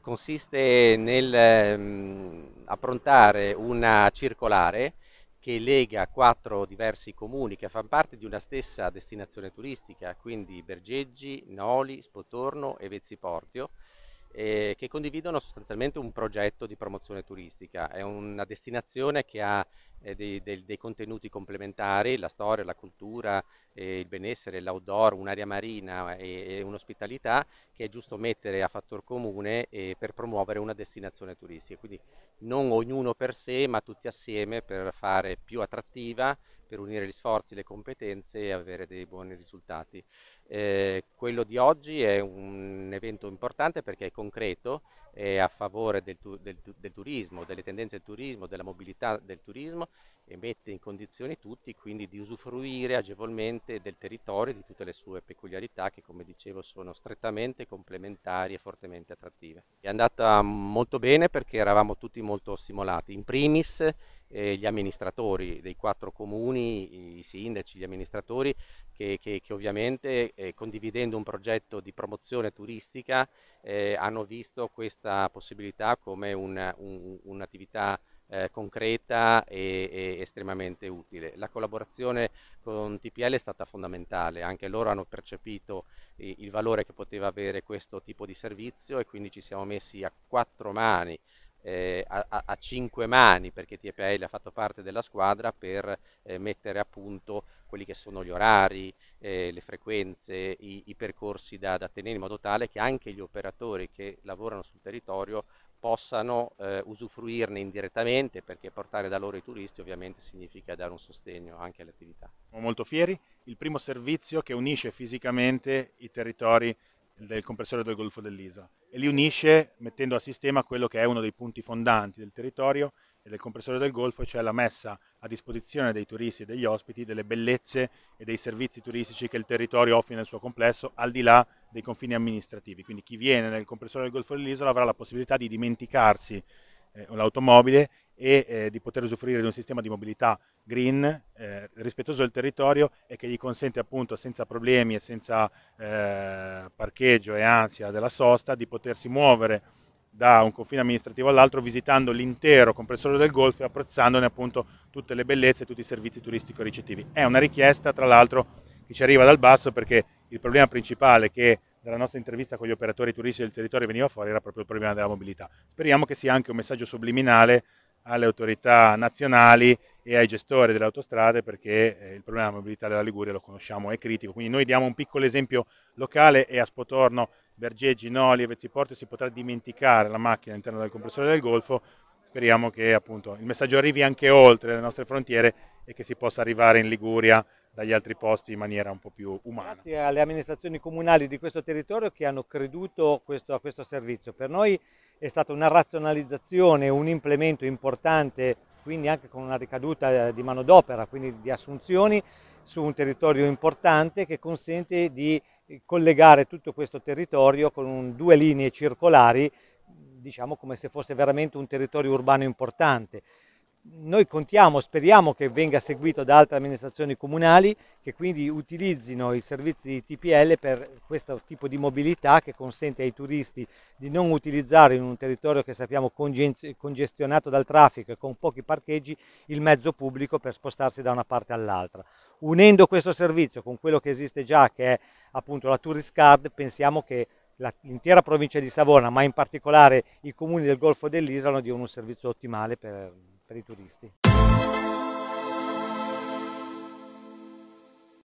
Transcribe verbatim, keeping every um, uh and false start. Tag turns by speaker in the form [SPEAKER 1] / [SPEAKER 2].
[SPEAKER 1] consiste nel ehm, approntare una circolare che lega quattro diversi comuni che fanno parte di una stessa destinazione turistica, quindi Bergeggi, Noli, Spotorno e Vezziportio, eh, che condividono sostanzialmente un progetto di promozione turistica. È una destinazione che ha eh, dei, dei- dei contenuti complementari, la storia, la cultura, eh, il benessere, l'outdoor, un'area marina e, e un'ospitalità che è giusto mettere a fattor comune eh, per promuovere una destinazione turistica. Quindi non ognuno per sé, ma tutti assieme per fare più attrattiva, per unire gli sforzi, le competenze e avere dei buoni risultati. Eh, quello di oggi è un evento importante perché è concreto, è a favore del, tu- del tu- del turismo, delle tendenze del turismo, della mobilità del turismo e mette in condizioni tutti quindi di usufruire agevolmente del territorio e di tutte le sue peculiarità che, come dicevo, sono strettamente complementari e fortemente attrattive. È andata molto bene perché eravamo tutti molto stimolati, in primis eh, gli amministratori dei quattro comuni, i sindaci, gli amministratori che, che- che ovviamente eh, condividendo un progetto di promozione turistica eh, hanno visto questa possibilità come un- un- un'attività eh, concreta e, e estremamente utile. La collaborazione con T P L è stata fondamentale, anche loro hanno percepito i- il valore che poteva avere questo tipo di servizio e quindi ci siamo messi a quattro mani, eh, a, a- a cinque mani, perché T P L ha fatto parte della squadra per eh, mettere a punto quelli che sono gli orari, eh, le frequenze, i, i percorsi da, da tenere in modo tale che anche gli operatori che lavorano sul territorio possano eh, usufruirne indirettamente, perché portare da loro i turisti ovviamente significa dare un sostegno anche alle attività.
[SPEAKER 2] Siamo molto fieri, il primo servizio che unisce fisicamente i territori del comprensorio del Golfo dell'Isola e li unisce mettendo a sistema quello che è uno dei punti fondanti del territorio e del comprensorio del Golfo, cioè la messa a disposizione dei turisti e degli ospiti delle bellezze e dei servizi turistici che il territorio offre nel suo complesso al di là dei confini amministrativi. Quindi chi viene nel comprensorio del Golfo dell'Isola avrà la possibilità di dimenticarsi eh, l'automobile e eh, di poter usufruire di un sistema di mobilità green, eh, rispettoso del territorio e che gli consente appunto senza problemi e senza eh, parcheggio e ansia della sosta di potersi muovere da un confine amministrativo all'altro visitando l'intero comprensorio del Golfo e apprezzandone appunto tutte le bellezze e tutti i servizi turistico ricettivi. È una richiesta tra l'altro che ci arriva dal basso perché il problema principale che dalla nostra intervista con gli operatori turistici del territorio veniva fuori era proprio il problema della mobilità. Speriamo che sia anche un messaggio subliminale alle autorità nazionali e ai gestori delle autostrade perché eh, il problema della mobilità della Liguria lo conosciamo, è critico, quindi noi diamo un piccolo esempio locale e a Spotorno, Bergeggi, Noli e Vezziporto si potrà dimenticare la macchina all'interno del compressore del Golfo. Speriamo che appunto il messaggio arrivi anche oltre le nostre frontiere e che si possa arrivare in Liguria dagli altri posti in maniera un po' più umana.
[SPEAKER 3] Grazie alle amministrazioni comunali di questo territorio che hanno creduto questo, a questo servizio. Per noi è stata una razionalizzazione, un implemento importante, quindi anche con una ricaduta di manodopera, quindi di assunzioni su un territorio importante che consente di collegare tutto questo territorio con un, due linee circolari, diciamo come se fosse veramente un territorio urbano importante. Noi contiamo, speriamo che venga seguito da altre amministrazioni comunali che quindi utilizzino i servizi di T P L per questo tipo di mobilità che consente ai turisti di non utilizzare in un territorio che sappiamo congestionato dal traffico e con pochi parcheggi il mezzo pubblico per spostarsi da una parte all'altra. Unendo questo servizio con quello che esiste già, che è appunto la Tourist Card, pensiamo che l'intera provincia di Savona, ma in particolare i comuni del Golfo dell'Isola, diano un servizio ottimale per, per i turisti.